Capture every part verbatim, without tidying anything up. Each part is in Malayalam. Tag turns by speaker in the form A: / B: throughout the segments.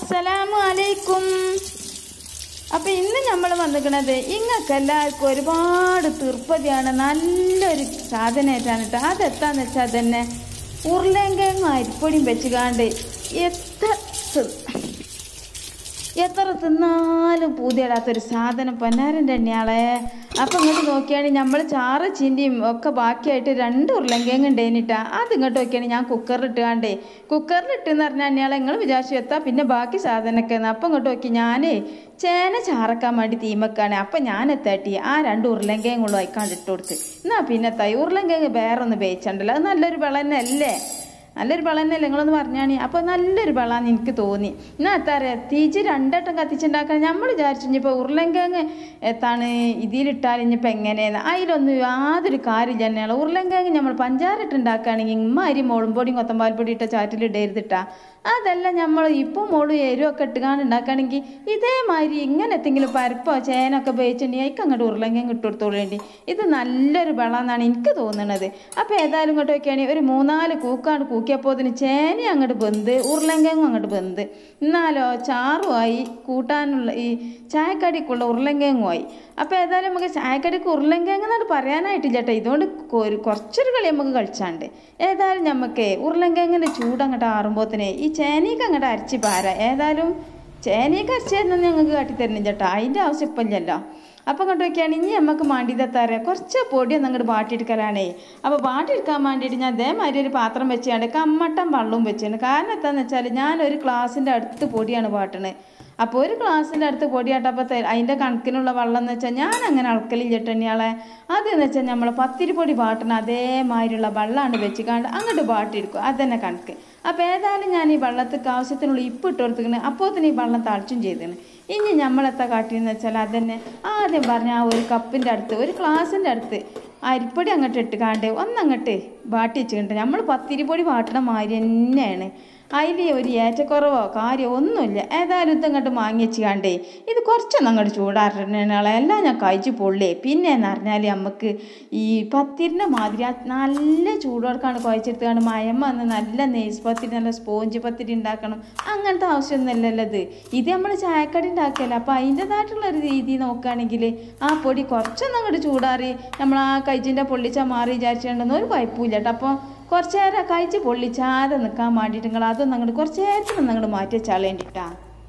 A: അസ്സലാമു അലൈക്കും. അപ്പം ഇന്ന് നമ്മൾ വന്നിരിക്കുന്നത് ഇങ്ങൾക്ക് എല്ലാവർക്കും ഒരുപാട് തീർപ്പതിയാണ്, നല്ലൊരു സാധനമായിട്ടാണ് കേട്ടോ. അതെത്താന്ന് വെച്ചാൽ തന്നെ ഉരുളങ്കിഴങ്ങും അരിപ്പൊടിയും വെച്ചുകാണ്ട് എത്ര എത്ര തിന്നാലും പൂതിയിടാത്തൊരു സാധനം പൊന്നാരൻ്റെ എണ്ണയാളെ. അപ്പം ഇങ്ങോട്ട് നോക്കിയാണെങ്കിൽ നമ്മൾ ചാറ് ചീന്തിയും ഒക്കെ ബാക്കിയായിട്ട് രണ്ട് ഉരുളങ്കിഴങ്ങ് ഉണ്ടേനിട്ടാ. അത് ഇങ്ങോട്ട് നോക്കിയാണെങ്കിൽ ഞാൻ കുക്കറിലിട്ടുകാണ്ടേ കുക്കറിലിട്ടെന്ന് പറഞ്ഞാൽ എണ്ണയാളെ നിങ്ങൾ വിചാരിച്ചു എത്താം പിന്നെ ബാക്കി സാധനമൊക്കെ. അപ്പം ഇങ്ങോട്ട് നോക്കി ഞാൻ ചേന ചാറക്കാൻ വേണ്ടി തീമക്കാണ്. അപ്പം ഞാൻ എത്താട്ടി ആ രണ്ട് ഉരുളങ്കിഴങ്ങുള്ളൂ അയക്കാണ്ട് ഇട്ട് കൊടുത്ത്. എന്നാൽ പിന്നെ തൈ ഉരുളങ്കിഴങ്ങ് വേറെ ഒന്ന് വേവിച്ചിട്ടുണ്ടല്ലോ, അത് നല്ലൊരു വിളന്നെ അല്ലേ, നല്ലൊരു വെള്ളന്നല്ലേ നിങ്ങളൊന്ന് പറഞ്ഞാണി. അപ്പോൾ നല്ലൊരു വെള്ളാന്ന് എനിക്ക് തോന്നി. എന്നാൽ എത്താ അറിയാം തീച്ച് രണ്ടട്ടം കത്തിച്ചുണ്ടാക്കാൻ നമ്മൾ വിചാരിച്ചു ഇനിയിപ്പോൾ ഉരുളങ്കിഴങ്ങ് എത്താണ് ഇതിലിട്ടാൽ ഇനിയിപ്പോൾ എങ്ങനെയെന്ന്. അതിലൊന്നും യാതൊരു കാര്യമില്ല തന്നെയാണ്. ഉരുളങ്കിഴങ്ങ് നമ്മൾ പഞ്ചാരട്ടുണ്ടാക്കുകയാണെങ്കിൽ ഇമ്മ അരി മോളും പൊടിയും കൊത്തമ്പാൽപ്പൊടി ഇട്ട ചാറ്റിലിടരുതിട്ടാ. അതല്ല നമ്മൾ ഇപ്പോൾ മോളും എരിവൊക്കെ ഇട്ടുകാണ്ട് ഉണ്ടാക്കുകയാണെങ്കിൽ ഇതേമാതിരി ഇങ്ങനെ എന്തെങ്കിലും പരിപ്പോ ചേനൊക്കെ ഉപയോഗിച്ചിട്ടുണ്ടെങ്കിൽ അതിക്ക് അങ്ങോട്ട് ഉരുളങ്കിഴങ്ങ് ഇട്ട് കൊടുത്തോളേണ്ടി. ഇത് നല്ലൊരു വെള്ളമെന്നാണ് എനിക്ക് തോന്നുന്നത്. അപ്പോൾ ഏതായാലും ഇങ്ങോട്ട് വയ്ക്കുകയാണെങ്കിൽ ഒരു മൂന്നാല് കൂക്കാണ്ട് കൂക്കിയപ്പോൾ അതിന് ചേന അങ്ങോട്ട് ബന്ത് ഉരുളങ്കിഴങ്ങും അങ്ങോട്ട് ബന്ത്. എന്നാലോ ചാറുമായി കൂട്ടാനുള്ള ഈ ചായക്കടിക്കുള്ള ഉരുളങ്കിഴങ്ങുമായി. അപ്പോൾ ഏതായാലും നമുക്ക് ചായക്കടിക്ക് ഉരുളങ്കിഴങ്ങ് എന്നാണ് പറയാനായിട്ടില്ല കേട്ടോ. ഇതുകൊണ്ട് കുറച്ചൊരു കളി നമുക്ക് കളിച്ചാണ്ട് ഏതായാലും നമുക്ക് ഉരുളങ്കിഴങ്ങിൻ്റെ ചൂടങ്ങോട്ട് ആറുമ്പോഴത്തേനെ ഈ ചേനയ്ക്ക് അങ്ങോട്ട് അരച്ച് പാര. ഏതായാലും ചേനയ്ക്ക് അരച്ചായിരുന്നു ഞങ്ങൾക്ക് കാട്ടിത്തരുന്നില്ല കേട്ടോ, അതിൻ്റെ ആവശ്യം ഇപ്പം ഇല്ലല്ലോ. അപ്പം അങ്ങോട്ട് വയ്ക്കുകയാണ് ഇനി നമുക്ക് മാണ്ടിയതെത്താറിയാം കുറച്ച് പൊടിയൊന്നും അങ്ങോട്ട് വാട്ടിയെടുക്കലാണേ. അപ്പോൾ വാട്ടിയെടുക്കാൻ വേണ്ടിയിട്ട് ഞാൻ അതേമാതിരി ഒരു പാത്രം വെച്ചാണ്ട് കമ്മട്ടം വെള്ളവും വെച്ചാണ്. കാരണം എന്താണെന്ന് വെച്ചാൽ ഞാനൊരു ഗ്ലാസിൻ്റെ അടുത്ത് പൊടിയാണ് വാട്ടണത്. അപ്പോൾ ഒരു ഗ്ലാസിൻ്റെ അടുത്ത് പൊടിയാട്ടപ്പോൾ അതിൻ്റെ കണക്കിനുള്ള വെള്ളം എന്ന് വെച്ചാൽ ഞാൻ അങ്ങനെ അളക്കലില്ല തന്നെയാളെ. അതെന്ന് വെച്ചാൽ നമ്മൾ പത്തിരി പൊടി വാട്ടണ അതേമാതിരിയുള്ള വെള്ളമാണ് വെച്ചിക്കാണ്ട് അങ്ങോട്ട് വാട്ടിയെടുക്കും, അതന്നെ കണക്ക്. അപ്പോൾ ഏതായാലും ഞാൻ ഈ വെള്ളത്തിക്ക് ആവശ്യത്തിനുള്ള ഇപ്പ് ഇട്ട് കൊടുത്തിക്കണേ. അപ്പോൾ തന്നെ ഈ വെള്ളം തളിച്ചും ചെയ്തേണ്. ഇനി നമ്മളെത്താ കാട്ടിയെന്ന് വെച്ചാൽ അതന്നെ ആദ്യം പറഞ്ഞ ആ ഒരു കപ്പിൻ്റെ അടുത്ത് ഒരു ഗ്ലാസിൻ്റെ അടുത്ത് അരിപ്പൊടി അങ്ങോട്ട് ഇട്ടുകാണ്ട് ഒന്നങ്ങോട്ട് വാട്ടി വെച്ചിട്ടുണ്ട്. നമ്മൾ പത്തിരി പൊടി വാട്ടണ മാതിരി തന്നെയാണ്. അതിൽ ഒരു ഏറ്റക്കുറവോ കാര്യമോ ഒന്നുമില്ല. ഏതായാലും ഇതങ്ങോട്ട് വാങ്ങി വെച്ചുകാണ്ടേ ഇത് കുറച്ചൊന്നും അങ്ങോട്ട് ചൂടാറുള്ള എല്ലാം ഞാൻ കഴിച്ച് പൊള്ളേ. പിന്നെ എന്ന് പറഞ്ഞാൽ നമുക്ക് ഈ പത്തിരിൻ്റെ മാതിരി നല്ല ചൂടോടക്കാണ് കുഴച്ചെടുത്തുകൊണ്ട് മയം വന്ന് നല്ല നെയ്സ് പത്തിരി നല്ല സ്പോഞ്ച് പത്തിരി ഉണ്ടാക്കണം അങ്ങനത്തെ ആവശ്യമൊന്നുമല്ലല്ലോ ഇത്. ഇത് നമ്മൾ ചായക്കടി ഉണ്ടാക്കിയല്ലോ. അപ്പോൾ അതിൻ്റെതായിട്ടുള്ളൊരു രീതി നോക്കുകയാണെങ്കിൽ ആ പൊടി കുറച്ചൊന്നും അങ്ങോട്ട് ചൂടാറി നമ്മൾ ആ കഴിച്ചിൻ്റെ പൊള്ളിച്ചാൽ മാറി വിചാരിച്ചിട്ടുണ്ടെന്ന് ഒരു കുഴപ്പമില്ല കേട്ടോ. അപ്പോൾ കുറച്ച് നേരം കഴിച്ച് പൊള്ളിച്ചാതെ നിൽക്കാൻ വേണ്ടിയിട്ട് നിങ്ങൾ അതൊന്നും അങ്ങോട്ട് കുറച്ച് നേരത്തിനൊന്നും അങ്ങോട്ട് മാറ്റി വെച്ചാൽ വേണ്ടിയിട്ടാ.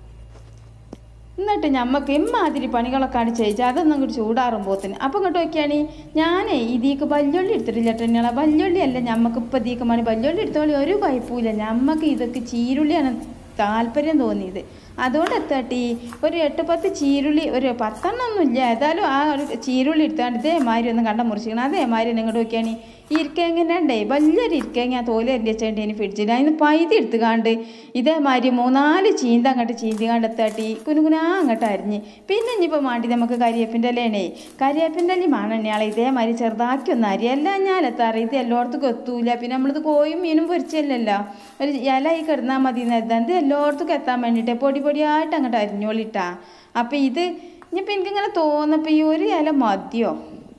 A: എന്നിട്ട് ഞമ്മക്ക് ഇമ്മാതിരി പണികളൊക്കെ ആണ് ചെയ്ച്ചാൽ അതൊന്നും അങ്ങോട്ട് ചൂടാറുമ്പോത്തിന്. അപ്പം ഇങ്ങോട്ട് നോക്കിയാണ് ഞാനേ ഇതിക്ക് വല്യുള്ളി എടുത്തിട്ടില്ല തന്നെയാണ്. വല്യുള്ളി അല്ല ഞമ്മക്ക് ഇപ്പം ഇതിക്ക് മണി വല്യുള്ളി എടുത്തോളി ഒരു കുഴപ്പമില്ല. ഞമ്മക്ക് ഇതൊക്കെ ചീരുള്ളിയാണ് താല്പര്യം തോന്നിയത്. അതുകൊണ്ട് എത്താട്ടി ഒരു എട്ട് പത്ത് ചീരുള്ളി ഒരു പത്തെണ്ണമൊന്നുമില്ല. ഏതായാലും ആ ഒരു ചീരുള്ളി എടുത്താണ്ട് ഇതേമാതിരി ഒന്ന് കണ്ട മുറിച്ചിക്കണം. അതേമാതിരി നിങ്ങോട്ട് നോക്കിയാണ് ഇരിക്കേങ്ങനെ ഉണ്ടേ വലിയൊരു ഇരിക്കേങ്ങ തോല് അരിഞ്ഞ് വെച്ചേണ്ടി ഇനി ഫ്രിഡ്ജിൽ അതിന് പൈതി എടുത്തുകാണ്ട് ഇതേമാതിരി മൂന്നാല് ചീന്ത അങ്ങോട്ട് ചീന്തികാണ്ട് എത്താട്ടി കുനുകുനാ അങ്ങോട്ട് അരിഞ്ഞ്. പിന്നെ ഇനിയിപ്പോൾ മാണ്ടി നമുക്ക് കരിയേപ്പിൻ്റെ ഇലയാണേ കരിയേപ്പിൻ്റെ ഇലയും മാണെണ്ണയാളെ ഇതേമാതിരി ചെറുതാക്കി ഒന്ന് അരി എല്ലാം ഞാൻ എത്താറ്. ഇത് എല്ലായിടത്തും എത്തൂല. പിന്നെ നമ്മളിത് കോയും മീനും പൊരിച്ചല്ലല്ലോ ഒരു ഇലയായി കിടന്നാൽ മതി എന്ന് എത്താൻ ഇത് എല്ലായിടത്തും എത്താൻ വേണ്ടിയിട്ട് പൊടി പൊടിയായിട്ട് അങ്ങോട്ട് അരിഞ്ഞോളിട്ടാ. അപ്പം ഇത് ഇനിയിപ്പോൾ എനിക്കിങ്ങനെ തോന്നപ്പോൾ ഈ ഒരു ഇല മതിയോ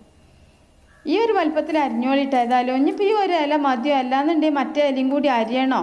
A: ഈ ഒരു വലുപ്പത്തിൽ അരിഞ്ഞോളിട്ട്. ഏതായാലും ഇനിയിപ്പോൾ ഈ ഒരു ഇല മതിയോ അല്ലാന്നുണ്ടെങ്കിൽ മറ്റേ ഇലയും കൂടി അരിയണോ.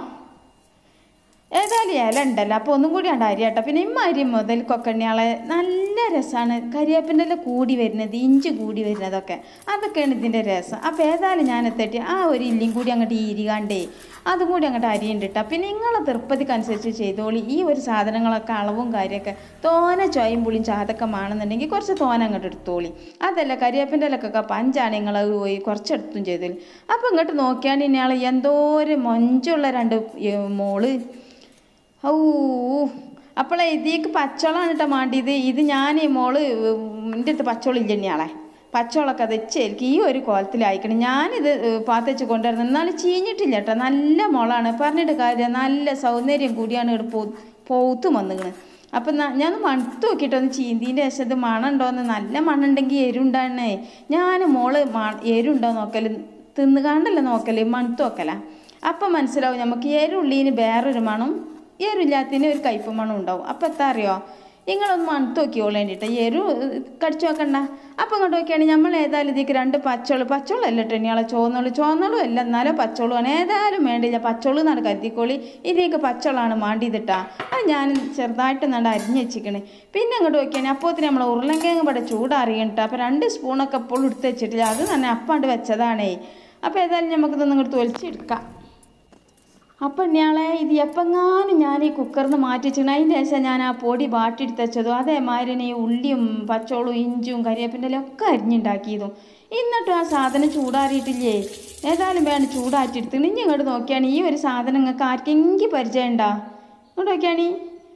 A: ഏതായാലും ഇല ഉണ്ടല്ലോ അപ്പോൾ ഒന്നും കൂടി ഉണ്ട് അരിയട്ടോ. പിന്നെ ഇമ്മ അരി മുതൽ കൊക്കണ്ണിയാളെ നല്ല രസമാണ്. കരിവേപ്പിൻ്റെ ഇല കൂടി വരുന്നത് ഇഞ്ചി കൂടി വരുന്നതൊക്കെ അതൊക്കെയാണ് ഇതിൻ്റെ രസം. അപ്പോൾ ഏതായാലും ഞാൻ എത്തിയിട്ട് ആ ഒരു ഇല്ലിയും കൂടി അങ്ങോട്ട് ഈരികാണ്ടേ അതും കൂടി അങ്ങോട്ട് അരിയുണ്ടിട്ടാ. പിന്നെ നിങ്ങളെ തൃപ്പതിക്കനുസരിച്ച് ചെയ്തോളി. ഈ ഒരു സാധനങ്ങളൊക്കെ അളവും കാര്യമൊക്കെ തോന ചോയും പുളിയും ചാതൊക്കെ ആണെന്നുണ്ടെങ്കിൽ കുറച്ച് തോന അങ്ങോട്ട് എടുത്തോളി. അതല്ല കരിവേപ്പിൻ്റെ ഇലക്കൊക്കെ പഞ്ചാണ് നിങ്ങൾ പോയി കുറച്ചെടുത്തും ചെയ്തോളി. അപ്പോൾ ഇങ്ങോട്ട് നോക്കിയാണ്ട് ഇയാൾ എന്തോ ഒരു മൊഞ്ചുള്ള രണ്ട് മോള് ഔ അപ്പോളെ ഇതിക്ക് പച്ചവളമാണ് കേട്ടോ മാണ്ടിയത്. ഇത് ഞാൻ ഈ മോള് എൻ്റെ അടുത്ത് പച്ചവളം ഇല്ല ഇയാളെ പച്ചവളമൊക്കെ അത് വെച്ചേക്ക് ഈ ഒരു കോലത്തിലായിക്കണം. ഞാനിത് പാത്തച്ച് കൊണ്ടുവരുന്നത് എന്നാലും ചീഞ്ഞിട്ടില്ല കേട്ടോ. നല്ല മുളാണ് പറഞ്ഞിട്ട് കാര്യം നല്ല സൗന്ദര്യം കൂടിയാണ് ഇവിടെ പോ പോത്ത് വന്നിക്കണ്. അപ്പം ഞാൻ മണത്ത് നോക്കിയിട്ടൊന്ന് ചീന്തീൻ്റെ ശേഷം ഇത് മണമുണ്ടോയെന്ന്. നല്ല മണ്ണുണ്ടെങ്കിൽ എരുണ്ടാണേ. ഞാൻ മോള് മ എരുണ്ടോ നോക്കൽ തിന്നുകാണ്ടല്ലേ നോക്കൽ മണത്ത് നോക്കല. അപ്പം മനസ്സിലാവും നമുക്ക് എരുള്ളീന് വേറൊരു മണം എരുല്ലാത്തതിന് ഒരു കയ്പ് മണം ഉണ്ടാവും. അപ്പം എത്താ അറിയോ നിങ്ങളൊന്ന് മണത്ത് നോക്കിയോളൂ വേണ്ടിയിട്ട് എരു കടിച്ചു നോക്കണ്ട. അപ്പം ഇങ്ങോട്ട് നോക്കിയാണെങ്കിൽ നമ്മൾ ഏതായാലും ഇതിക്ക് രണ്ട് പച്ചോള് പച്ചോളം അല്ല ടെണ്ണിയാളെ ചോന്നോളൂ ചോന്നോളും അല്ല എന്നാലും പച്ചോളുമാണ് ഏതായാലും വേണ്ടില്ല പച്ചോളൂ എന്നാണ് കരുതിക്കോളി. ഇതിലേക്ക് പച്ചോളാണ് മാണ്ടിയതിട്ടാ. അത് ഞാൻ ചെറുതായിട്ട് നണ്ട് അരിഞ്ഞ് വെച്ചിക്കണേ. പിന്നെ ഇങ്ങോട്ട് നോക്കിയാണെങ്കിൽ അപ്പോത്തിന് നമ്മൾ ഉരുളൻകിഴങ്ങ് ഇവിടെ ചൂടാറിയണ്ട. അപ്പോൾ രണ്ട് സ്പൂണൊക്കെ എപ്പോഴും എടുത്ത് വെച്ചിട്ടില്ല. അത് തന്നെ അപ്പാണ്ട് വെച്ചതാണേ. അപ്പോൾ ഏതായാലും നമുക്കിതൊന്നും ഇങ്ങോട്ട് തൊലിച്ചെടുക്കാം. അപ്പം ഞാളെ ഇത് എപ്പെങ്ങാനും ഞാൻ ഈ കുക്കറിൽ നിന്ന് മാറ്റി വെച്ചിട്ട് അതിൻ്റെ ശേഷം ഞാൻ ആ പൊടി വാട്ടിയെടുത്ത് വെച്ചതും അതേമാതിരി ഈ ഉള്ളിയും പച്ചോളും ഇഞ്ചും കരിവേപ്പിൻ്റെ ഒക്കെ അരിഞ്ഞുണ്ടാക്കിയതും എന്നിട്ടും ആ സാധനം ചൂടാറിയിട്ടില്ലേ. ഏതായാലും വേണ്ട ചൂടാറ്റിയെടുത്ത് ഇനി ഇങ്ങോട്ട് നോക്കിയാണ് ഈ ഒരു സാധനം നിങ്ങൾക്ക് ആർക്കെങ്കിലും പരിചയം ഉണ്ടാ? ഇങ്ങോട്ട് നോക്കിയാണ്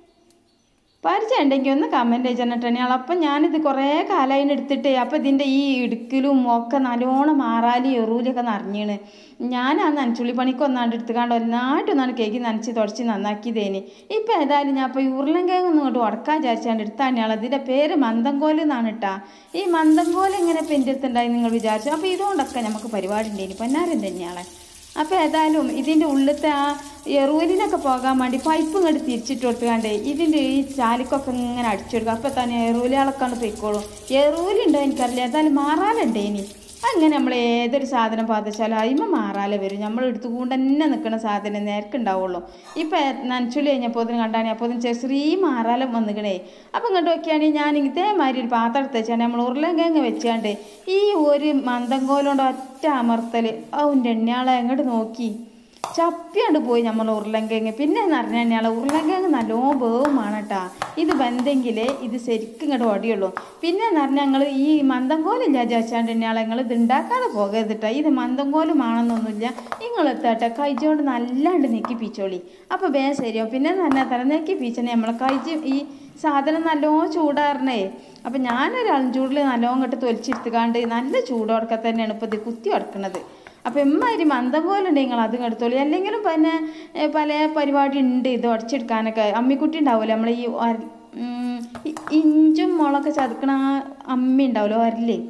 A: പരിചയം ഉണ്ടെങ്കിൽ ഒന്ന് കമൻറ്റ് ചെയ്തിട്ടാണ്. അപ്പം ഞാനിത് കുറേ കാലം എടുത്തിട്ട് അപ്പം ഇതിൻ്റെ ഈ ഇടുക്കലും ഒക്കെ നല്ലോണം മാറാലി എറൂലൊക്കെ നിറഞ്ഞീണ്. ഞാൻ ആ നനച്ചുള്ളി പണിക്ക് ഒന്നാണ്ട് എടുത്തുകാണ്ട് ഒന്നായിട്ടൊന്നാണ് കേക്ക് നനച്ച് തുടച്ച് നന്നാക്കിയതേന്. ഇപ്പം ഏതായാലും ഞാൻ അപ്പോൾ ഈ ഉരുളൻകിഴങ്ങ് ഒന്നും ഇങ്ങോട്ട് ഉടക്കാൻ വിചാരിച്ചാണ്ട് എടുത്താണിയാൾ. ഇതിൻ്റെ പേര് മന്ദംകോല് എന്നാണ് കേട്ടാ. ഈ മന്ദംകോല് എങ്ങനെ ഇപ്പം എൻ്റെ അടുത്തുണ്ടായി നിങ്ങൾ വിചാരിച്ചു. അപ്പോൾ ഇതുകൊണ്ടൊക്കെ നമുക്ക് പരിപാടി ഉണ്ടേനി പൊന്നാരം തന്നെയാളെ. അപ്പോൾ ഏതായാലും ഇതിൻ്റെ ഉള്ളിലത്തെ ആ എറൂലിനൊക്കെ പോകാൻ വേണ്ടി പൈപ്പ് ഇങ്ങോട്ട് തിരിച്ചിട്ട് കൊടുത്തുകാണ്ട് ഇതിൻ്റെ ഈ ചാലിക്കൊക്കെ ഇങ്ങനെ അടിച്ചെടുക്കുക. അപ്പോൾ തന്നെ എറൂലികളൊക്കെ പൊയ്ക്കോളും. എറൂലുണ്ടോ എനിക്കറിയില്ല, ഏതായാലും മാറാലുണ്ട് ഇനി. അങ്ങനെ നമ്മൾ ഏതൊരു സാധനം പാതിച്ചാലും അതിമ മാറാലെ വരും. നമ്മൾ എടുത്തുകൊണ്ട് തന്നെ നിൽക്കുന്ന സാധനം നേർക്കുണ്ടാവുള്ളൂ. ഇപ്പം നനച്ചുള്ളി കഴിഞ്ഞപ്പോൾ അതിന് കണ്ടാണ് അപ്പോൾ അതിന് ചെറിയ മാറാലം വന്നിക്കണേ. അപ്പം ഇങ്ങോട്ട് നോക്കിയാണെങ്കിൽ ഞാൻ ഇതേമാതിരി ഒരു പാത്രം എടുത്ത് വെച്ചാൽ നമ്മൾ ഉരുളൻകിഴങ്ങ് വെച്ചാണ്ട് ഈ ഒരു മന്ദംകോലുകൊണ്ട് ഒറ്റ അമർത്തൽ അതിൻ്റെ എണ്ണയാളെ അങ്ങോട്ട് നോക്കി ചപ്പിയാണ്ട് പോയി നമ്മൾ ഉരുളൻകിഴങ്ങ്. പിന്നെ എന്ന് പറഞ്ഞാൽ തന്നെയാളെ ഉരുളൻകിഴങ്ങ് നല്ലോണം വേവുമാണ് കേട്ടോ. ഇത് ബന്തെങ്കിലേ ഇത് ശരിക്കും ഇങ്ങോട്ട് ഓടിയുള്ളൂ. പിന്നെ എന്ന് പറഞ്ഞാൽ ഞങ്ങൾ ഈ മന്ദംകോലില്ല വിചാരിച്ചാണ്ട് തന്നെയാളെ നിങ്ങൾ ഇത് ഉണ്ടാക്കാതെ പോകരുതിട്ടാ. ഇത് മന്ദംകോലുമാണെന്നൊന്നുമില്ല. നിങ്ങൾ എത്താട്ടെ കൈജോണ്ട് നല്ലാണ്ട് നെക്കിപ്പിച്ചോളി. അപ്പോൾ വേ ശരിയാവും. പിന്നെ എന്ന് പറഞ്ഞാൽ തല നെക്കിപ്പിച്ചണേ നമ്മളെ കൈജ് ഈ സാധനം നല്ലോണം ചൂടാറണേ. അപ്പം ഞാനൊരാളും ചൂടിൽ നല്ലോണം ഇങ്ങോട്ട് തൊലിച്ചെടുത്തുകാണ്ട് നല്ല ചൂടോടക്കെ തന്നെയാണ് ഇപ്പോൾ ഇത് കുത്തി ഉടക്കുന്നത്. അപ്പോൾ എമ്മാതിരി മന്ദംകോലുണ്ട് നിങ്ങൾ അതും എടുത്തോളൂ. അല്ലെങ്കിലും പിന്നെ പല പരിപാടി ഉണ്ട് ഇത് ഉടച്ചെടുക്കാനൊക്കെ. അമ്മിക്കുട്ടി ഉണ്ടാവുമല്ലോ നമ്മൾ ഈ ഇഞ്ചും മുളകൊക്കെ ചതുക്കണ ആ അമ്മി ഉണ്ടാവുമല്ലോ ഒരല്.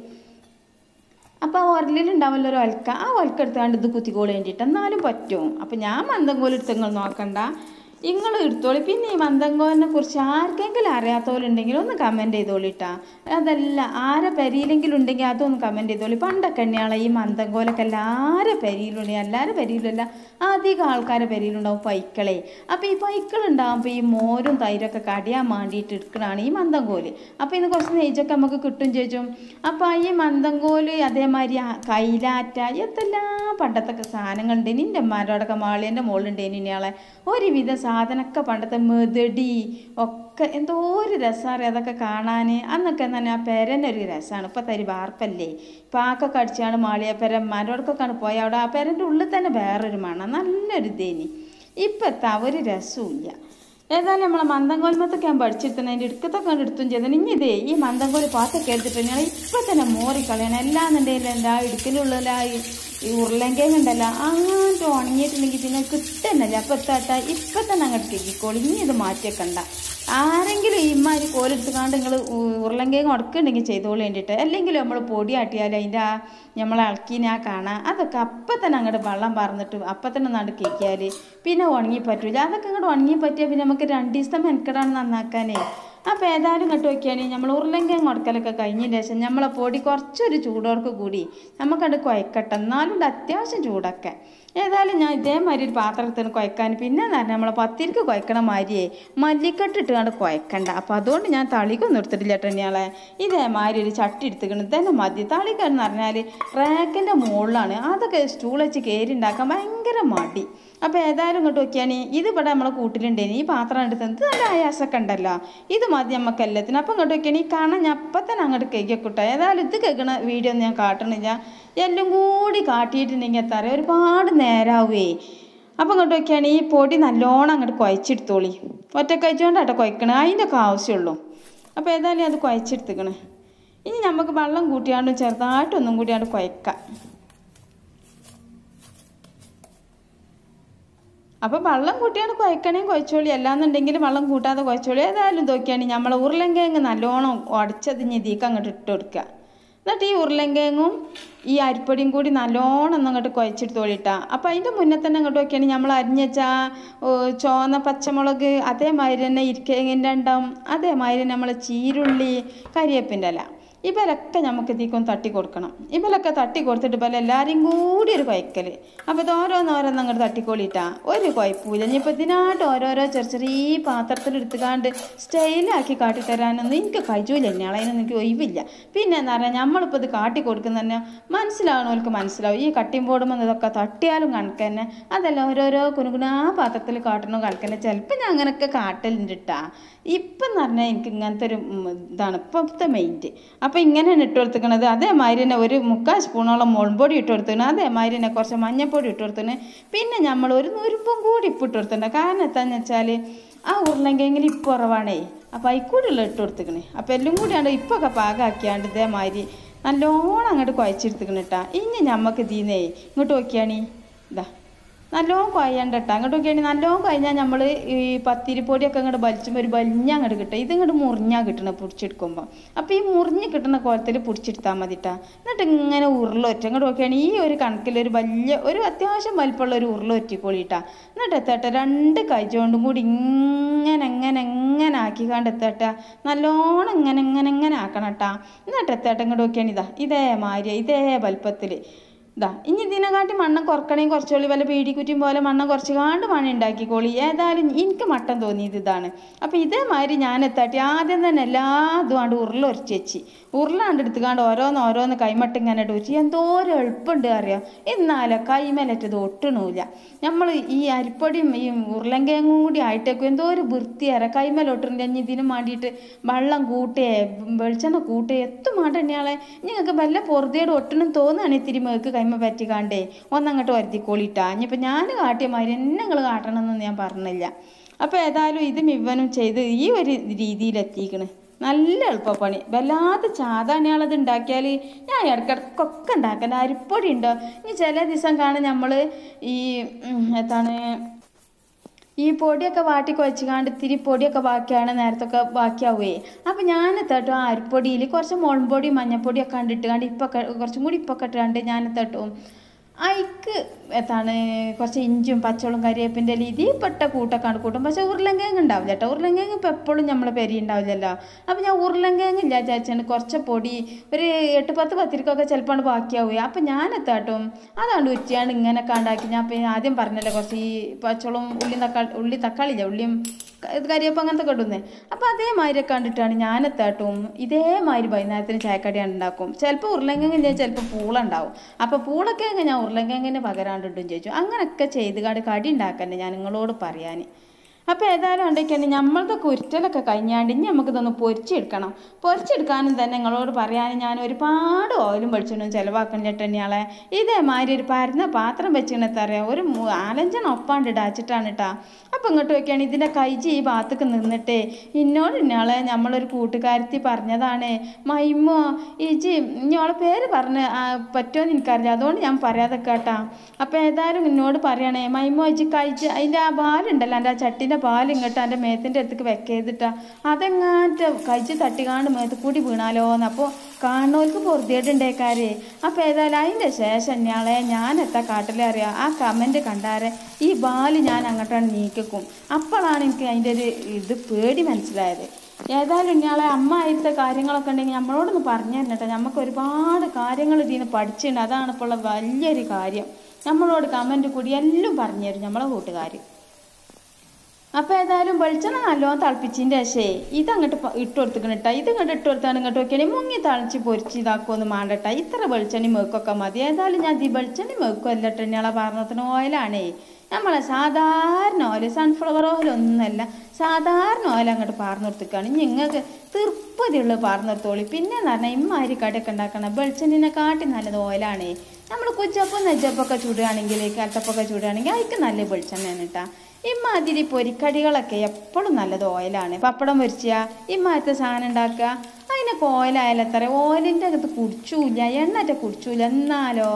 A: അപ്പോൾ ആ ഉരലിലുണ്ടാവുമല്ലോ ഒരു ഒലക്ക. ആ ഒലക്ക എടുത്തുകൊണ്ട് ഇത് കുത്തിക്കോളി വേണ്ടിയിട്ട് എന്നാലും പറ്റും. അപ്പോൾ ഞാൻ മന്ദംകോൽ എടുത്ത് നിങ്ങൾ നോക്കണ്ട, നിങ്ങൾ എടുത്തോളി. പിന്നെ ഈ മന്ദംകോലിനെ കുറിച്ച് ആർക്കെങ്കിലും അറിയാത്തവരുണ്ടെങ്കിൽ ഒന്ന് കമൻറ്റ് ചെയ്തോളിട്ടാ. അതല്ല ആരെ പെരിയിലെങ്കിലും ഉണ്ടെങ്കിൽ അതൊന്ന് കമൻറ്റ് ചെയ്തോളി. പണ്ടൊക്കെ തന്നെയാണ് ഈ മന്ദംകോലൊക്കെ എല്ലാവരുടെ പെരിയിലുണ്ടെങ്കിൽ എല്ലാവരുടെ പെരിയിലല്ല അധികം ആൾക്കാരുടെ പെരിയിലുണ്ടാവും പൈക്കളെ. അപ്പോൾ ഈ പൈക്കളുണ്ടാകുമ്പോൾ ഈ മോരും തൈരൊക്കെ കടിയാൻ വേണ്ടിയിട്ട് എടുക്കണതാണ് ഈ മന്ദംകോല്. അപ്പോൾ ഇന്ന് കുറച്ച് നെയ്ച്ചൊക്കെ നമുക്ക് കിട്ടും ചേച്ചും. അപ്പോൾ ഈ മന്ദംകോല് അതേമാതിരി കൈലാറ്റ എന്തെല്ലാം പണ്ടത്തൊക്കെ സാധനങ്ങളുണ്ട്. നിൻ്റെ അമ്മമാരോടൊക്കെ മാളിയൻ്റെ മോളുണ്ടേനി ഇനിയാളെ ഒരുവിധ സാധനമൊക്കെ പണ്ടത്തെ മെതടി ഒക്കെ എന്തോ ഒരു രസമാണ് അതൊക്കെ കാണാൻ. അന്നൊക്കെ തന്നെ ആ പെരനൊരു രസമാണ്. ഇപ്പോൾ തരി വാർപ്പല്ലേ പാക്കൊക്കെ അടിച്ചാണ് മാളിയ പെര അമ്മമാരോടൊക്കെയാണ് പോയി അവിടെ ആ പെരൻ്റെ ഉള്ളിൽ തന്നെ വേറൊരു മണം നല്ലൊരു ഇതേനി. ഇപ്പോഴത്തെ ഒരു രസവും. ഏതായാലും നമ്മളെ മന്ദംകോൽമത്തൊക്കെ ഞാൻ പഠിച്ചെടുത്തണം. അതിൻ്റെ ഇടുക്കത്തൊക്കെ കൊണ്ട് എടുത്തും ചെയ്തത്. ഇനി ഇതേ ഈ മന്ദംകോല് പാത്തൊക്കെ എടുത്തിട്ട് ഞാൻ ഇപ്പം തന്നെ മോറിക്കളയണം. എല്ലാന്നുണ്ടെങ്കിലും എൻ്റെ ആ ഇടുക്കിലുള്ള ഈ ഉരുളൻകിഴങ്ങ് ഉണ്ടല്ലോ അങ്ങോട്ട് ഉണങ്ങിയിട്ടുണ്ടെങ്കിൽ പിന്നെ കിട്ടുന്നില്ല. അപ്പം എത്താട്ട ഇപ്പം തന്നെ അങ്ങോട്ട് കേൾക്കിക്കോളി. ഇനി ഇത് മാറ്റിയേക്കണ്ട. ആരെങ്കിലും ഇമാതിരി കോലെടുത്തുകൊണ്ട് നിങ്ങൾ ഉരുളൻകിഴങ്ങ് ഉടക്കുന്നുണ്ടെങ്കിൽ ചെയ്തോളി വേണ്ടിയിട്ട്. അല്ലെങ്കിൽ നമ്മൾ പൊടി ആട്ടിയാൽ അതിൻ്റെ ആ നമ്മളെ ഇളക്കിനെ ആ കാണാം അതൊക്കെ അപ്പം തന്നെ അങ്ങോട്ട് വെള്ളം പറന്നിട്ട് അപ്പം തന്നെ നട കേൾക്കിയാൽ പിന്നെ ഉണങ്ങി പറ്റില്ല. അതൊക്കെ ഇങ്ങോട്ട് ഉണങ്ങി പറ്റിയാൽ പിന്നെ നമുക്ക് രണ്ട് ദിവസത്തെ മെനക്കെടാണ് നന്നാക്കാനേ. അപ്പോൾ ഏതായാലും ഇങ്ങോട്ട് നോക്കിയാണെങ്കിൽ നമ്മൾ ഉരുളൻകിഴങ്ങ് ഉടക്കലൊക്കെ കഴിഞ്ഞതിന് ശേഷം നമ്മളെ പൊടി കുറച്ചൊരു ചൂടോർക്ക് കൂടി നമുക്കത് കുഴക്കട്ടെ. എന്നാലും അത്യാവശ്യം ചൂടൊക്കെ. ഏതായാലും ഞാൻ ഇതേമാതിരി ഒരു പാത്രത്തിന് കുഴക്കാൻ പിന്നെ എന്ന് പറഞ്ഞാൽ നമ്മളെ പത്തിരിക്ക് കുഴക്കണ മാതിരിയേ മല്ലിക്കെട്ട് ഇട്ടുകൊണ്ട് കുഴക്കണ്ട. അപ്പോൾ അതുകൊണ്ട് ഞാൻ തളിക്കൊന്നും എടുത്തിട്ടില്ല കേട്ടോ. ഇതേമാതിരി ഒരു ചട്ടി എടുത്തുക്കണം തന്നെ മതി. തളിക്കെന്ന് പറഞ്ഞാൽ റാക്കിൻ്റെ മുകളിലാണ്. അതൊക്കെ സ്റ്റൂൾ വെച്ച് കയറി ഉണ്ടാക്കാൻ ഭയങ്കര മടി. അപ്പോൾ ഏതായാലും ഇങ്ങോട്ട് നോക്കിയാൽ ഇത് ഇവിടെ നമ്മളെ കൂട്ടിലുണ്ടേനി ഈ പാത്രം എടുത്തത് നല്ല ആയാസമൊക്കെ ഉണ്ടല്ലോ. ഇത് മതി നമുക്ക് എല്ലാത്തിനും. അപ്പം ഇങ്ങോട്ട് നോക്കിയാൽ ഈ കാണാൻ ഞാൻ അപ്പം തന്നെ അങ്ങോട്ട് കേൾക്കിട്ടോ. ഏതായാലും ഇത് കേൾക്കണ വീഡിയോ ഒന്നും ഞാൻ കാട്ടണില്ല. എല്ലാം കൂടി കാട്ടിയിട്ടുണ്ടെങ്കിൽ എത്താറ ഒരുപാട് നേരാവേ. അപ്പം ഇങ്ങോട്ട് നോക്കിയാൽ ഈ പൊടി നല്ലോണം അങ്ങോട്ട് കുഴച്ചെടുത്തോളി. ഒറ്റ കഴിച്ചുകൊണ്ടാട്ടോ കുഴക്കണേ. അതിൻ്റെ ഒക്കെ ആവശ്യമുള്ളൂ. അപ്പോൾ ഏതായാലും അത് കുഴച്ചെടുത്തിക്കണേ. ഇനി നമുക്ക് വെള്ളം കൂട്ടിയാണ്ട് ചെറുതായിട്ടൊന്നും കൂടിയാണ്ട് കുഴക്കാം. അപ്പോൾ വെള്ളം കൂട്ടിയാണ് കുഴക്കണേ കുഴച്ചോളി. അല്ലാന്നുണ്ടെങ്കിൽ വെള്ളം കൂട്ടാതെ കുഴച്ചോളി. ഏതായാലും നോക്കിയാണ് നമ്മളെ ഉരുളൻകിഴങ്ങ് നല്ലോണം ഉടച്ചതിഞ്ഞ് ഇതിക്ക് അങ്ങോട്ട് ഇട്ട് കൊടുക്കുക. എന്നിട്ട് ഈ ഉരുളങ്കിഴങ്ങും ഈ അരിപ്പൊടിയും കൂടി നല്ലോണം ഒന്ന് അങ്ങോട്ട് കുഴച്ചെടുത്തോളിട്ടാ. അപ്പം അതിൻ്റെ മുന്നേ തന്നെ അങ്ങോട്ട് നോക്കിയാണെങ്കിൽ നമ്മൾ അരിഞ്ഞ വെച്ചാൽ ചുവന്ന പച്ചമുളക് അതേമാതിരി തന്നെ ഇരിക്കേങ്ങിൻ്റെ ഉണ്ടാവും, അതേമാതിരി നമ്മൾ ചീരുള്ളി കരിയേപ്പിൻ്റെ ഇല ഇവരൊക്കെ നമുക്ക് ഇതിക്കൊന്ന് തട്ടി കൊടുക്കണം. ഇവരൊക്കെ തട്ടി കൊടുത്തിട്ട് ഇപ്പം എല്ലാവരെയും കൂടി ഒരു കുഴക്കൽ. അപ്പോൾ ഇത് ഓരോന്നോരോന്ന് അങ്ങോട്ട് തട്ടിക്കൊള്ളിട്ടാ ഒരു കുഴപ്പമില്ല. ഇനിയിപ്പോൾ ഇതിനായിട്ട് ഓരോരോ ചെറിയ ചെറിയ പാത്രത്തിൽ എടുത്തുകാണ്ട് സ്റ്റൈലാക്കി കാട്ടിത്തരാനൊന്നും എനിക്ക് കഴിയൂല. തന്നെയാണ് അതിനൊന്നും എനിക്ക് ഒഴിവില്ല. പിന്നെ എന്താ പറയുക, നമ്മളിപ്പോൾ ഇത് കാട്ടി കൊടുക്കുന്ന തന്നെ മനസ്സിലാവണവർക്ക് മനസ്സിലാവും. ഈ കട്ടിയും ബോർഡുമ്പോൾ ഇതൊക്കെ തട്ടിയാലും കണക്ക് തന്നെ, അതല്ല ഓരോരോ കുനുകുനാ പാത്രത്തിൽ കാട്ടണോ കണക്ക് തന്നെ. ചിലപ്പോൾ ഞാൻ അങ്ങനെയൊക്കെ കാട്ടലുണ്ട് കേട്ടാ. ഇപ്പം എന്ന് പറഞ്ഞാൽ എനിക്ക് ഇങ്ങനത്തെ ഒരു ഇതാണ് ഇപ്പോഴത്തെ മൈൻഡ്. അപ്പോൾ ഇങ്ങനെയാണ് ഇട്ട് കൊടുത്തിരിക്കണത്. അതേമാതിരി തന്നെ ഒരു മുക്കാൽ സ്പൂണോളം മുളകുപൊടി ഇട്ട് കൊടുത്തിരിക്കണം. അതേമാതിരി തന്നെ കുറച്ച് മഞ്ഞൾപ്പൊടി ഇട്ട് കൊടുത്തിന്. പിന്നെ നമ്മൾ ഒരു നുരുമ്പും കൂടി ഇപ്പം ഇട്ട് കൊടുത്തിട്ടുണ്ട്. കാരണം എന്താണെന്ന് വെച്ചാൽ ആ ഉരുളങ്കിഴങ്ങിൽ ഇപ്പോൾ കുറവാണേ. അപ്പോൾ അതിൽക്കൂടിയുള്ള ഇട്ട് കൊടുത്തിക്കണേ. അപ്പോൾ എല്ലാം കൂടിയാണ്ട് ഇപ്പോൾ ഒക്കെ പാകമാക്കിയാണ്ട് ഇതേമാതിരി നല്ലോണം അങ്ങോട്ട് കുഴച്ചെടുത്തിക്കണം കേട്ടാ. ഇനി നമുക്ക് ഇതിന്നേ ഇങ്ങോട്ട് നോക്കിയാണി ഇതാ നല്ലോണം കുഴയണ്ട കേട്ടോ. അങ്ങോട്ട് നോക്കിയാണെങ്കിൽ നല്ലോണം കഴിഞ്ഞാൽ നമ്മൾ ഈ പത്തിരിപ്പൊടിയൊക്കെ അങ്ങോട്ട് വലിച്ചുമ്പോൾ ഒരു വലിഞ്ഞ അങ്ങോട്ട് കിട്ടുക. ഇതിങ്ങോട്ട് മുറിഞ്ഞാൽ കിട്ടണം പൊടിച്ചെടുക്കുമ്പോൾ. അപ്പോൾ ഈ മുറിഞ്ഞ് കിട്ടുന്ന കോലത്തിൽ പൊടിച്ചെടുത്താൽ മതി കേട്ടോ. എന്നിട്ട് ഇങ്ങനെ ഉരുളൊറ്റ അങ്ങോട്ട് നോക്കിയാണെങ്കിൽ ഈ ഒരു കണക്കിൽ ഒരു വലിയ ഒരു അത്യാവശ്യം വലിപ്പമുള്ള ഒരു ഉരുളൊറ്റിക്കൊള്ളിട്ടാ. എന്നിട്ട് എത്തട്ടെ രണ്ട് കൈകൊണ്ടും കൂടി ഇങ്ങനെ എങ്ങനെ എങ്ങനെ ആക്കിക്കാണ്ട് എത്തട്ടെ. നല്ലോണം ഇങ്ങനെ ഇങ്ങനെ ഇങ്ങനെ ആക്കണം കേട്ടോ. എന്നിട്ട് എത്തട്ടെ ഇങ്ങോട്ട് നോക്കിയാണെങ്കിൽ ഇതാ ഇതേമാതിരി ഇതേ വലിപ്പത്തിൽ ഇതാ. ഇനി ഇതിനെക്കാട്ടി മണ്ണം കുറക്കണമെങ്കിൽ കുറച്ചോളി വല്ല പീടിക്കുറ്റിയും പോലെ മണ്ണം കുറച്ച് കാണ്ട് മണി ഉണ്ടാക്കിക്കോളി. ഏതായാലും എനിക്ക് മട്ടം തോന്നിയത് ഇതാണ്. അപ്പോൾ ഇതേമാതിരി ഞാൻ എത്താട്ടി ആദ്യം തന്നെ എല്ലാ ഇതുകൊണ്ട് ഉരുള ഉരച്ച് വെച്ച് ഉരുളാണ്ട് എടുത്തുകാണ്ട് ഓരോന്ന് ഓരോന്ന് കൈമട്ട് ഇങ്ങനെ ഉരച്ച് എന്തോരം എളുപ്പമുണ്ട് അറിയാം. എന്നാലും കൈമേലറ്റത് ഒട്ടണില്ല. നമ്മൾ ഈ അരിപ്പൊടിയും ഈ ഉരുളങ്കിഴങ്ങും കൂടി ആയിട്ടേക്കും എന്തോ ഒരു വൃത്തിയേറെ കൈമേലൊട്ടുണ്ട്. ഇനി ഇതിനും വേണ്ടിയിട്ട് വെള്ളം കൂട്ടേ വെളിച്ചെണ്ണ കൂട്ടേ എത്തും മാട്ടന്നെയാളെ. നിങ്ങൾക്ക് വല്ല പൊറുതയോട് ഒട്ടണം തോന്നുകയാണ് ഇത്തിരി മേക്ക് കൈമ പറ്റിക്കാണ്ടേ ഒന്നങ്ങോട്ട് വരുത്തിക്കോളിട്ടാ. ഇനിയിപ്പോൾ ഞാൻ കാട്ടിയ മാതിരി എന്നെ നിങ്ങൾ കാട്ടണമെന്നൊന്നും ഞാൻ പറഞ്ഞില്ല. അപ്പോൾ ഏതായാലും ഇത് മിവനും ചെയ്ത് ഈ ഒരു രീതിയിലെത്തിക്കണ്. നല്ല എളുപ്പപ്പണി. വല്ലാതെ സാധാരണയാളത് ഉണ്ടാക്കിയാൽ ഞാൻ ഇടയ്ക്കിടയ്ക്കൊക്കെ ഉണ്ടാക്കാൻ അരിപ്പൊടി ഉണ്ടോ. ഇനി ചില ദിവസം കാണാൻ നമ്മൾ ഈ എന്താണ് ഈ പൊടിയൊക്കെ വാട്ടി കുഴച്ചുകാണ്ട് ഇത്തിരി പൊടിയൊക്കെ ബാക്കിയാണ് നേരത്തൊക്കെ ബാക്കിയാവുകയെ. അപ്പം ഞാൻ എത്തട്ടും ആ അരിപ്പൊടിയിൽ കുറച്ച് മുളകുപൊടി മഞ്ഞൾപ്പൊടിയൊക്കെ കണ്ടിട്ടുകാണ്ട് ഇപ്പം കുറച്ചും കൂടി ഇപ്പം ഇട്ടുകാണ്ട് ഞാൻ എത്തട്ടും അതിക്ക് എത്താണ് കുറച്ച് ഇഞ്ചും പച്ചവളും കരിവേപ്പിൻ്റെ ഇതിൽ പെട്ട കൂട്ടൊക്കെ കൂട്ടും. പക്ഷേ ഉരുളങ്കിഴങ്ങ് ഉണ്ടാവില്ല കേട്ടോ. ഉരുളങ്കിഴങ്ങ് ഇപ്പം എപ്പോഴും നമ്മളെ പെരി ഉണ്ടാവില്ലല്ലോ. അപ്പം ഞാൻ ഉരുളങ്കിഴങ്ങ് ഇല്ല വിചാരിച്ചാണ് കുറച്ച് പൊടി ഒരു എട്ട് പത്ത് പത്തിരിക്കൊക്കെ ചിലപ്പോൾ ബാക്കിയാവുക. അപ്പം ഞാൻ എത്താട്ടും അതാണ്ട് ഉറ്റിയാണ്ട് ഇങ്ങനെയൊക്കെ ഉണ്ടാക്കി. ഞാൻ ഇപ്പം ആദ്യം പറഞ്ഞല്ലോ കുറച്ച് ഈ പച്ചവളും ഉള്ളി തക്കാളി ഉള്ളി തക്കാളിയില്ല ഉള്ളിയും കരിയപ്പം അങ്ങനത്തെ കെട്ടുന്നേ. അപ്പം അതേമാതിരിയൊക്കെ കണ്ടിട്ടാണ് ഞാൻ എത്താട്ടും ഇതേമാതിരി വൈകുന്നേരത്തിന് ചായക്കടിയാണ് ഉണ്ടാക്കും. ചിലപ്പോൾ ഉരുളങ്കിഴങ്ങില്ല ചിലപ്പോൾ പൂള ഉണ്ടാവും. അപ്പോൾ പൂളൊക്കെ ഞാൻ ഉരുളങ്കിഴങ്ങിന് പകരാണ്ടിട്ടും ചോദിച്ചു. അങ്ങനെയൊക്കെ ചെയ്ത് കാട് കടി ഉണ്ടാക്കണ്ടേ ഞാൻ നിങ്ങളോട് പറയാൻ. അപ്പോൾ ഏതായാലും ഉണ്ടെങ്കിൽ നമ്മളുടെ കുരുറ്റലൊക്കെ കഴിഞ്ഞാണ്ട് ഇനി നമുക്കിതൊന്ന് പൊരിച്ചെടുക്കണം. പൊരിച്ചെടുക്കാനും തന്നെ നിങ്ങളോട് പറയാൻ ഞാൻ ഒരുപാട് ഓയിലും വെളിച്ചെണ്ണയും ചിലവാക്കണില്ല തന്നെയാളെ. ഇതേമാതിരി ഒരു പരന്ന പാത്രം വെച്ചിട്ട് അറിയാം ഒരു നാലഞ്ചെണ്ണം ഒപ്പാണ്ട് ഇടാച്ചിട്ടാണ് കേട്ടാ. അപ്പം ഇങ്ങോട്ട് വയ്ക്കുകയാണ് ഇതിൻ്റെ കൈജി ഈ ഭാഗത്തേക്ക് നിന്നിട്ടേ ഇന്നോട് ഇന്നാളെ നമ്മളൊരു കൂട്ടുകാരത്തി പറഞ്ഞതാണ് മൈമോ ഇജി ഇന്നോളെ പേര് പറഞ്ഞ് പറ്റുമെന്ന് എനിക്കറിയില്ല, അതുകൊണ്ട് ഞാൻ പറയാതെ കേട്ടാ. അപ്പം ഏതായാലും എന്നോട് പറയണേ മൈമോ ഇജി കഴിച്ച് അതിൻ്റെ ആ പാലുണ്ടല്ലോ എൻ്റെ ആ ചട്ടിൻ്റെ പാൽ ഇങ്ങോട്ട് എൻ്റെ മേത്തിൻ്റെ അടുത്തേക്ക് വെക്കരുതിട്ടാ. അതെങ്ങാറ്റ് കഴിച്ച് തട്ടിക്കാണ്ട് മേത്ത് കൂടി വീണാലോന്ന്. അപ്പോൾ കാണുന്നവർക്ക് പൊറുതിയായിട്ടുണ്ടേക്കാരെ. അപ്പോൾ ഏതായാലും അതിൻ്റെ ശേഷം ഞാളെ ഞാൻ എത്താ കാട്ടിലെ അറിയാം ആ കമൻറ്റ് കണ്ടാരെ ഈ ബാല് ഞാൻ അങ്ങോട്ടാണ് നീക്കിക്കും. അപ്പോഴാണ് എനിക്ക് അതിൻ്റെ ഒരു ഇത് പേടി മനസ്സിലായത്. ഏതായാലും ഇയാളെ അമ്മ ആയിരുത്ത കാര്യങ്ങളൊക്കെ ഉണ്ടെങ്കിൽ നമ്മളോടൊന്ന് പറഞ്ഞു തരണം കേട്ടോ. നമുക്ക് ഒരുപാട് കാര്യങ്ങൾ ഇതിൽ നിന്ന് പഠിച്ചിട്ടുണ്ട്. അതാണ് ഇപ്പോൾ ഉള്ള വലിയൊരു കാര്യം. നമ്മളോട് കമൻറ്റ് കൂടി എല്ലാം പറഞ്ഞു തരും നമ്മളെ കൂട്ടുകാർ. അപ്പോൾ ഏതായാലും വെളിച്ചെണ്ണ നല്ലോണം തിളപ്പിച്ചതിൻ്റെ ശേ ഇതങ്ങോട്ട് ഇട്ട് കൊടുത്തിക്കണം കേട്ടോ. ഇത് ഇങ്ങോട്ട് ഇട്ട് കൊടുത്താണ് ഇങ്ങോട്ട് നോക്കിയാണെങ്കിൽ മുങ്ങി തളിച്ച് പൊരിച്ച് ഇതാക്കുമെന്ന് മാണ്ടട്ട. ഇത്ര വെളിച്ചെണ്ണി മേക്കൊക്കെ മതി. ഏതായാലും ഞാൻ ഈ വെളിച്ചെണ്ണി മേക്കും അല്ല ഇട്ടയാളെ പറഞ്ഞത്തിന് ഓയിലാണേ. നമ്മളെ സാധാരണ ഓയിൽ സൺഫ്ലവർ ഓയിലൊന്നുമല്ല സാധാരണ ഓയിൽ അങ്ങോട്ട് പാർന്നു കൊടുത്തിക്കാണ്. നിങ്ങൾക്ക് തീർപ്പതിയുള്ള പാർന്നു കൊടുത്തോളി. പിന്നെ എന്ന് പറഞ്ഞാൽ ഇമ്മാതിരി കടയൊക്കെ ഉണ്ടാക്കണം വെളിച്ചെണ്ണിനെ കാട്ടി നല്ലത് ഓയിലാണേ. നമ്മൾ കുച്ചപ്പം നെച്ചപ്പൊക്കെ ചൂടുകയാണെങ്കിൽ കലത്തപ്പൊക്കെ ചൂടുകയാണെങ്കിൽ അതിക്ക് നല്ല വെളിച്ചെണ്ണയാണ് കേട്ടോ. ഇമ്മാതിരി പൊരിക്കടികളൊക്കെ എപ്പോഴും നല്ലത് ഓയിലാണ്. പപ്പടം പൊരിച്ചാൽ ഇമ്മാതിരത്തെ സാധനം ഉണ്ടാക്കുക അതിനൊക്കെ ഓയിലായാലും എത്ര ഓയിലിൻ്റെ അകത്ത് കുടിച്ചൂല്ല എണ്ണറ്റ കുടിച്ചൂല. എന്നാലോ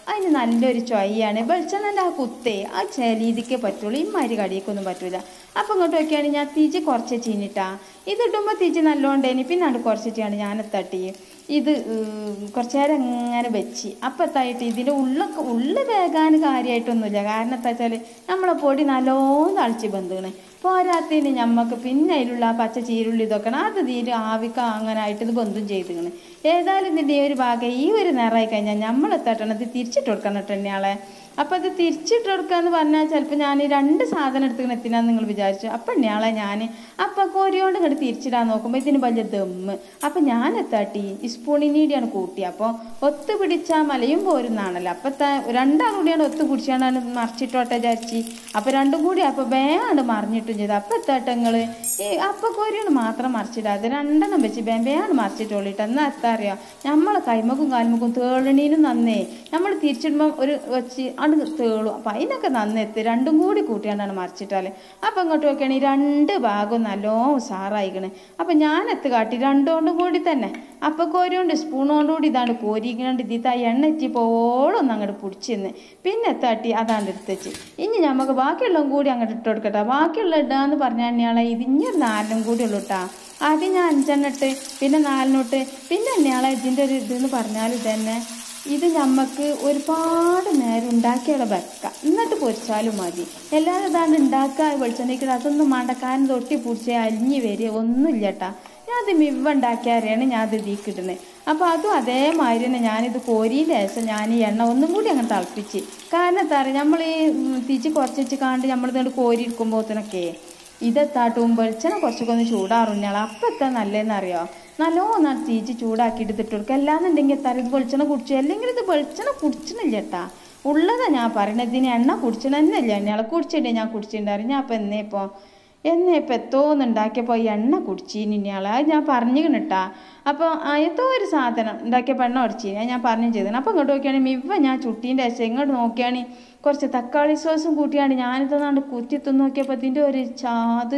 A: അതിന് നല്ലൊരു ചൊയ്യാണ്. വെളിച്ചെണ്ണൻ്റെ ആ കുത്തേ ആ രീതിക്കേ പറ്റുള്ളൂ, ഇമ്മാതിരി കടിയൊക്കൊന്നും പറ്റൂല. അപ്പം ഇങ്ങോട്ട് നോക്കിയാണെങ്കിൽ ഞാൻ തീജ് കുറച്ച് ചീനിട്ടാ ഇതിടുമ്പോൾ തീജ് നല്ലോണ്ടേനി. പിന്നെ അത് കുറച്ചിട്ടാണ് ഞാൻ തട്ടി ഇത് കുറച്ച് നേരം ഇങ്ങനെ വെച്ച്. അപ്പം എത്തായിട്ട് ഇതിൻ്റെ ഉള്ളൊക്കെ ഉള്ളു വേകാൻ കാര്യമായിട്ടൊന്നുമില്ല. കാരണം എന്താ വെച്ചാൽ നമ്മളെ പൊടി നല്ലോണം തളിച്ച് ബന്ധുകണ്. പോരാത്തതിന് ഞമ്മക്ക് പിന്നെ അതിലുള്ള ആ പച്ച ചീരുള്ളി ഇതൊക്കെ അത് തീരെ ആവിക്ക അങ്ങനെ ആയിട്ട് ഇത് ബന്ധം ചെയ്തിങ്ങനെ. ഏതായാലും ഇതിൻ്റെ ഈ ഒരു ഭാഗം ഈ ഒരു നേരമായി കഴിഞ്ഞാൽ നമ്മളെത്തട്ടണം ഇത് തിരിച്ചിട്ട് കൊടുക്കണം കേട്ടോ എന്നെയാളെ. അപ്പോൾ അത് തിരിച്ചിട്ട് കൊടുക്കുക എന്ന് പറഞ്ഞാൽ ചിലപ്പോൾ ഞാൻ രണ്ട് സാധനം എടുത്തിങ്ങനെ എത്തിനാന്ന് നിങ്ങൾ വിചാരിച്ചു. അപ്പം എന്നെയാളെ ഞാൻ അപ്പം കോരിയോണ്ട് ഇങ്ങോട്ട് തിരിച്ചിടാൻ നോക്കുമ്പോൾ ഇതിന് വലിയ ദമ്മ്. അപ്പം ഞാൻ എത്താട്ടി ഈ സ്പൂണിനീടിയാണ് കൂട്ടി. അപ്പോൾ ഒത്ത് പിടിച്ചാൽ മലയും പോരുന്നാണല്ലോ. അപ്പം രണ്ടാളും കൂടിയാണ് ഒത്ത് പിടിച്ചാണ് മറിച്ചിട്ടോട്ടെ വിചാരിച്ച്. അപ്പോൾ രണ്ടും കൂടി അപ്പോൾ വേണ്ട് മറിഞ്ഞിട്ടും ചെയ്തു. അപ്പം എത്താട്ടങ്ങൾ ഈ അപ്പം കോരിയാണ് മാത്രം മറിച്ചിടാതെ രണ്ടെണ്ണം വെച്ച് ബേമ്പയാണ് മറിച്ചിട്ടോളിട്ട്. എന്നാൽ എത്താ അറിയാം നമ്മളെ കൈമക്കും കാൽമക്കും തേളണീനും നന്നേ നമ്മൾ തിരിച്ചിടുമ്പം ഒരു വെച്ച് അത് തേളും. അപ്പം അതിനൊക്കെ നന്നെത്തി രണ്ടും കൂടി കൂട്ടിയാണ്ടാണ് മറിച്ചിട്ടാൽ. അപ്പം ഇങ്ങോട്ട് നോക്കുകയാണെങ്കിൽ രണ്ട് ഭാഗവും നല്ലോണം ഉസാറായിക്കണ്. അപ്പം ഞാൻ എത്ത് കാട്ടി രണ്ടുകൊണ്ടും കൂടി തന്നെ അപ്പം കോരിയോണ്ട് സ്പൂണോണ്ട് കൂടി ഇതാണ്ട് കോരിക്കണ്ട് ഇതിത്ത് ആ എണ്ണ എറ്റി പോളൊന്നും അങ്ങോട്ട് പിടിച്ചിന്ന് പിന്നെ എത്താട്ടി അതാണ്ട് എടുത്തുവെച്ച്. ഇനി നമുക്ക് ബാക്കിയുള്ളതും കൂടി അങ്ങോട്ട് ഇട്ട് കൊടുക്കട്ടെ. ബാക്കിയുള്ള ഇടാന്ന് പറഞ്ഞാൽ തന്നെയാളെ ഇതിഞ്ഞൊരു നാലിനും കൂടി ഉള്ളൂ കേട്ടാ. ആദ്യം ഞാൻ അഞ്ചെണ്ണം ഇട്ട് പിന്നെ നാലിനോട്ട് പിന്നെ തന്നെയാളെ ഇതിൻ്റെ ഒരു ഇതെന്ന് പറഞ്ഞാൽ തന്നെ ഇത് നമുക്ക് ഒരുപാട് നേരം ഉണ്ടാക്കിയുള്ള വെക്കാം, എന്നിട്ട് പൊരിച്ചാലും മതി. എല്ലാവരും ഇതാണ്ട് ഉണ്ടാക്കുക വെളിച്ചെണ്ണയ്ക്ക് അതൊന്നും വേണ്ടക്കാരൻ തൊട്ടി പിടിച്ച് അലിഞ്ഞ് വരിക ഒന്നുമില്ല കേട്ടാ. ഞാനത് മിവ ഉണ്ടാക്കിയാരെയാണ് ഞാൻ അത് ഇതിലേക്ക് ഇടുന്നത്. അപ്പോൾ അതും അതേമാതിരി തന്നെ ഞാനിത് കോരിൻ്റെ ശേഷം ഞാൻ ഈ എണ്ണ ഒന്നും കൂടി അങ്ങനെ തിളപ്പിച്ച്. കാരണം എന്താ പറയുക നമ്മൾ ഈ തിരിച്ച് കുറച്ച് വെച്ച് കാണ്ട് നമ്മളിതുകൊണ്ട് കോരി എടുക്കുമ്പോഴത്തേനൊക്കെ ഇതെത്താട്ടും വെളിച്ചെണ്ണ കുറച്ചൊക്കെ ഒന്ന് ചൂടാറുഞ്ഞാൾ. അപ്പം എത്താൻ നല്ലതെന്നറിയോ നല്ലോണം തീച്ച് ചൂടാക്കിയിട്ട് ഇട്ട് കൊടുക്കുക. അല്ലാന്നുണ്ടെങ്കിൽ എത്താറ് ഇത് വെളിച്ചെണ്ണ കുടിച്ചു അല്ലെങ്കിൽ ഇത് വെളിച്ചെണ്ണ കുടിച്ചണില്ല കേട്ടാ. ഉള്ളതാ ഞാൻ പറയുന്നത്. ഇതിന് എണ്ണ കുടിച്ചണമെന്നില്ല എണ്ണയാളെ കുടിച്ചിട്ടേ ഞാൻ കുടിച്ചിട്ടുണ്ടായിരുന്നു. ഞാൻ അപ്പം എന്നേ ഇപ്പോൾ എന്നേ ഇപ്പം എത്തോന്ന് ഉണ്ടാക്കിയപ്പോൾ ഈ എണ്ണ കുടിച്ചിന് ഇനിയാളെ അത് ഞാൻ പറഞ്ഞിരിക്കണം കേട്ടാ. അപ്പോൾ എത്തോ ഒരു സാധനം ഉണ്ടാക്കിയപ്പോൾ എണ്ണ കുടിച്ചിന് ഞാൻ പറഞ്ഞു ചെയ്തത്. അപ്പം ഇങ്ങോട്ട് നോക്കിയാണെങ്കിൽ മിവ ഞാൻ ചുട്ടീൻ്റെ ശേഷം ഇങ്ങോട്ട് നോക്കിയാണെങ്കിൽ കുറച്ച് തക്കാളി സോസും കൂട്ടിയാണ് ഞാനിതൊന്നാണ്ട് കുത്തി തിന്ന് നോക്കിയപ്പോൾ ഇതിൻ്റെ ഒരു ചാത്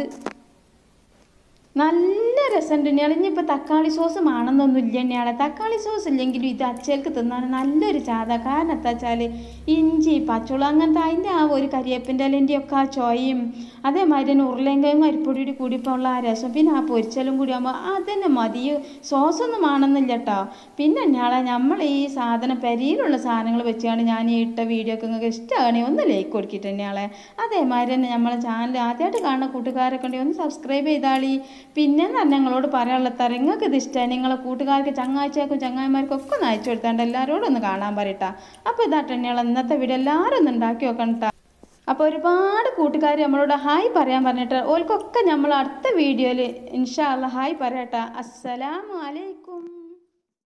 A: നല്ല രസമുണ്ട് തന്നെയാണ്. ഇനിയിപ്പോൾ തക്കാളി സോസ് ആണെന്നൊന്നും ഇല്ല തന്നെയാണ്. തക്കാളി സോസ് ഇല്ലെങ്കിലും ഇത് അച്ചേൽക്ക് തിന്നാൻ നല്ലൊരു ചാത. കാരണം എന്താ വെച്ചാൽ ഇഞ്ചി പച്ചമുളക് അങ്ങനത്തെ അതിൻ്റെ ആ ഒരു കരിയേപ്പിൻ്റെ ഇലൻ്റെ ഒക്കെ ആ ചോയും അതേമാതിരി തന്നെ ഉരുളങ്കയും അരിപ്പൊടിയോട് കൂടിയപ്പോൾ ഉള്ള ആ രസം പിന്നെ ആ പൊരിച്ചലും കൂടി ആകുമ്പോൾ അതന്നെ മതി. സോസൊന്നും ആണെന്നില്ല കേട്ടോ. പിന്നെ ഞാളെ നമ്മൾ ഈ സാധനം പെരിയിലുള്ള സാധനങ്ങൾ വെച്ചാണ് ഞാൻ ഈ ഇട്ട വീഡിയോ ഒക്കെ നിങ്ങൾക്ക് ഇഷ്ടമാണെങ്കിൽ ഒന്ന് ലൈക്ക് കൊടുക്കിയിട്ട് തന്നെയാളെ. അതേമാതിരി തന്നെ നമ്മളെ ചാനൽ ആദ്യമായിട്ട് കാണുന്ന കൂട്ടുകാരൊക്കെ ഉണ്ടെങ്കിൽ ഒന്ന് സബ്സ്ക്രൈബ് ചെയ്താളി. പിന്നെ തന്നെ ഞങ്ങളോട് പറയാനുള്ള തരം നിങ്ങൾക്ക് ഇത് ഇഷ്ടമായി നിങ്ങളെ കൂട്ടുകാർക്ക് ചങ്ങാഴ്ചക്കും ചങ്ങായിമാർക്കും ഒക്കെ ഒന്ന് അയച്ചു കൊടുത്താണ്ട് എല്ലാവരോടും ഒന്ന് കാണാൻ പറയട്ടാ. അപ്പോൾ ഇതാട്ടെ തന്നെയാണ് ഇന്നത്തെ വീഡിയോ. എല്ലാവരും ഒന്ന് ഉണ്ടാക്കി വെക്കണം കേട്ടോ. അപ്പോൾ ഒരുപാട് കൂട്ടുകാർ നമ്മളോട് ഹായ് പറയാൻ പറഞ്ഞിട്ട് ഓൽക്കൊക്കെ നമ്മൾ അടുത്ത വീഡിയോയിൽ ഇൻഷാ അല്ലാഹ് ഹായ് പറയട്ടെ. അസ്സലാമു അലൈക്കും.